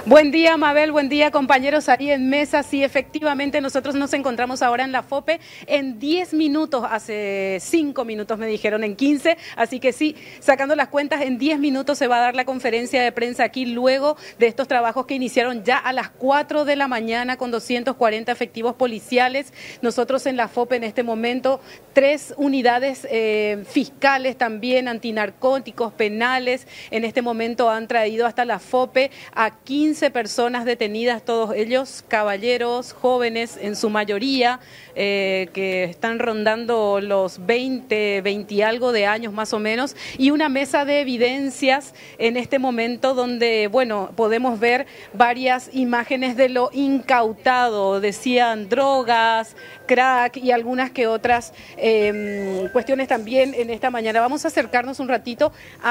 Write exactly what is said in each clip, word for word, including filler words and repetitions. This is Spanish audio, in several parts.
Buen día, Mabel, buen día, compañeros ahí en mesa. Sí, efectivamente, nosotros nos encontramos ahora en la FOPE en diez minutos, hace cinco minutos me dijeron, en quince, así que sí, sacando las cuentas, en diez minutos se va a dar la conferencia de prensa aquí, luego de estos trabajos que iniciaron ya a las cuatro de la mañana con doscientos cuarenta efectivos policiales. Nosotros en la FOPE en este momento, tres unidades eh, fiscales también, antinarcóticos, penales, en este momento han traído hasta la FOPE a quince personas detenidas, todos ellos caballeros, jóvenes en su mayoría, eh, que están rondando los veinte, veinte y algo de años más o menos, y una mesa de evidencias en este momento donde, bueno, podemos ver varias imágenes de lo incautado, decían drogas, crack y algunas que otras eh, cuestiones también en esta mañana. Vamos a acercarnos un ratito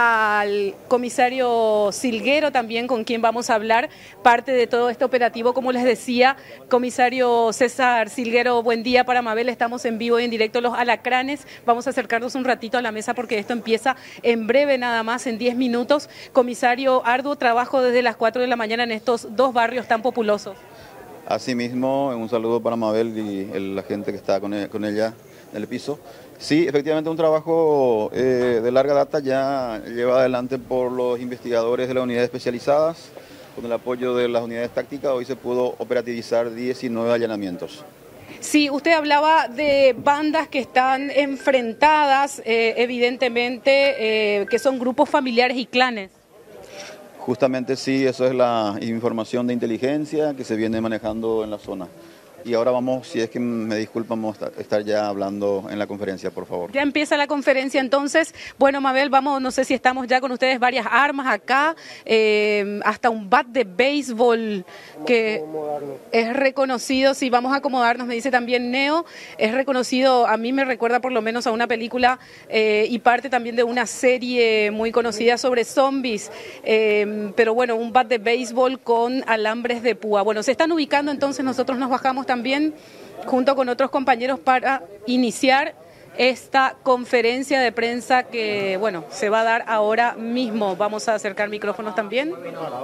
al comisario Silguero también, con quien vamos a hablar parte de todo este operativo. Como les decía, comisario César Silguero, buen día para Mabel, estamos en vivo y en directo Los Alacranes. Vamos a acercarnos un ratito a la mesa porque esto empieza en breve, nada más, en diez minutos. Comisario, arduo trabajo desde las cuatro de la mañana en estos dos barrios tan populosos. Asimismo, un saludo para Mabel y el, la gente que está con, el, con ella en el piso. Sí, efectivamente un trabajo eh, de larga data ya llevado adelante por los investigadores de las unidades especializadas. Con el apoyo de las unidades tácticas, hoy se pudo operativizar diecinueve allanamientos. Sí, usted hablaba de bandas que están enfrentadas, eh, evidentemente, eh, que son grupos familiares y clanes. Justamente sí, eso es la información de inteligencia que se viene manejando en la zona. Y ahora vamos, si es que me disculpan, vamos a estar ya hablando en la conferencia, por favor. Ya empieza la conferencia entonces. Bueno, Mabel, vamos, no sé si estamos ya con ustedes, varias armas acá, eh, hasta un bat de béisbol que es reconocido, sí, vamos a acomodarnos, me dice también Neo, es reconocido, a mí me recuerda por lo menos a una película eh, y parte también de una serie muy conocida sobre zombies, eh, pero bueno, un bat de béisbol con alambres de púa. Bueno, se están ubicando, entonces nosotros nos bajamos también junto con otros compañeros para iniciar esta conferencia de prensa que, bueno, se va a dar ahora mismo. Vamos a acercar micrófonos también.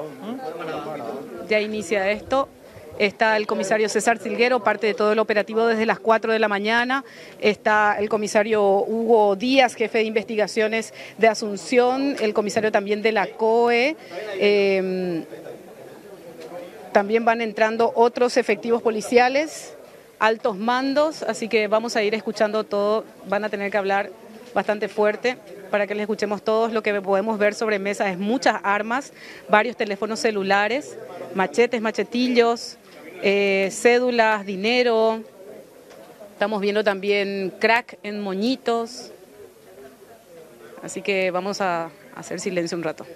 Ya inicia esto. Está el comisario César Silguero, parte de todo el operativo desde las cuatro de la mañana. Está el comisario Hugo Díaz, jefe de investigaciones de Asunción, el comisario también de la C O E. Eh, También van entrando otros efectivos policiales, altos mandos, así que vamos a ir escuchando todo. Van a tener que hablar bastante fuerte para que les escuchemos todos. Lo que podemos ver sobre mesa es muchas armas, varios teléfonos celulares, machetes, machetillos, eh, cédulas, dinero. Estamos viendo también crack en moñitos. Así que vamos a hacer silencio un rato.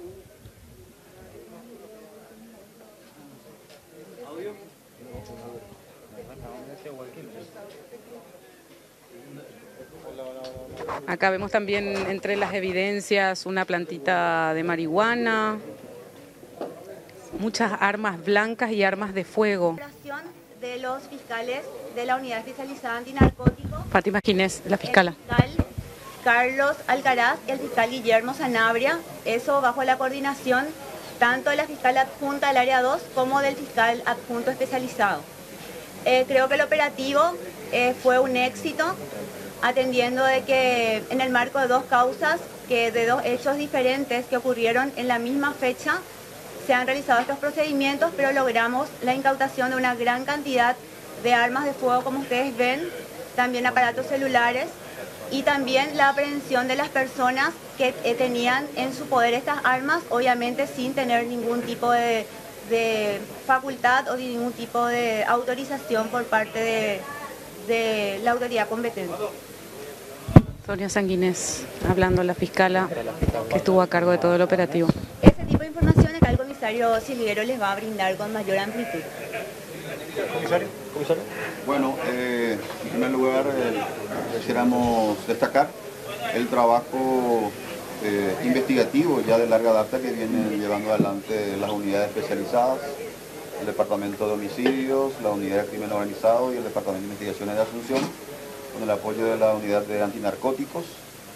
Acá vemos también entre las evidencias una plantita de marihuana, muchas armas blancas y armas de fuego. De los fiscales de la unidad especializada antinarcóticos. Fátima Ginés, la fiscala. El fiscal Carlos Alcaraz y el fiscal Guillermo Sanabria, eso bajo la coordinación tanto de la fiscal adjunta del área dos como del fiscal adjunto especializado. Eh, creo que el operativo eh, fue un éxito, atendiendo de que en el marco de dos causas, que de dos hechos diferentes que ocurrieron en la misma fecha, se han realizado estos procedimientos, pero logramos la incautación de una gran cantidad de armas de fuego, como ustedes ven, también aparatos celulares, y también la aprehensión de las personas que eh, tenían en su poder estas armas, obviamente sin tener ningún tipo de, de facultad o de ningún tipo de autorización por parte de, de la autoridad competente. Sonia Sanguinés, hablando la fiscala que estuvo a cargo de todo el operativo. Ese tipo de información acá el comisario Silguero les va a brindar con mayor amplitud. ¿Comisario? ¿Comisario? Bueno, eh, en primer lugar eh, quisiéramos destacar el trabajo eh, investigativo ya de larga data que vienen llevando adelante las unidades especializadas, el Departamento de Homicidios, la Unidad de Crimen Organizado y el Departamento de Investigaciones de Asunción, con el apoyo de la Unidad de Antinarcóticos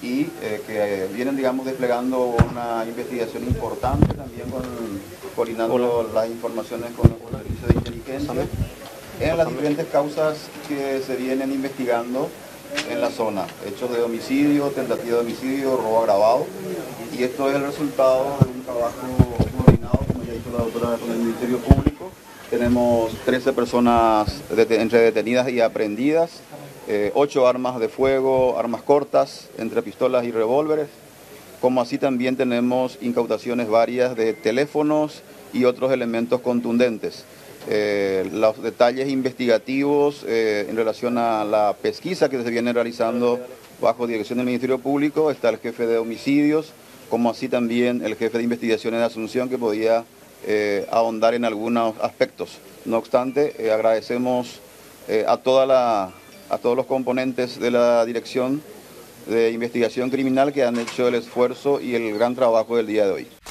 y eh, que vienen, digamos, desplegando una investigación importante, también con, coordinando Hola. las informaciones con el servicio de inteligencia en las diferentes causas que se vienen investigando en la zona, hechos de homicidio, tentativa de homicidio, robo agravado, y esto es el resultado de un trabajo coordinado, como ya dijo la doctora, con el Ministerio Público. Tenemos trece personas det entre detenidas y aprehendidas, eh, ocho armas de fuego, armas cortas, entre pistolas y revólveres, como así también tenemos incautaciones varias de teléfonos y otros elementos contundentes. Eh, los detalles investigativos eh, en relación a la pesquisa que se viene realizando bajo dirección del Ministerio Público, está el jefe de homicidios, como así también el jefe de investigaciones de Asunción, que podía eh, ahondar en algunos aspectos. No obstante, eh, agradecemos eh, a, toda la, a todos los componentes de la Dirección de Investigación Criminal que han hecho el esfuerzo y el gran trabajo del día de hoy.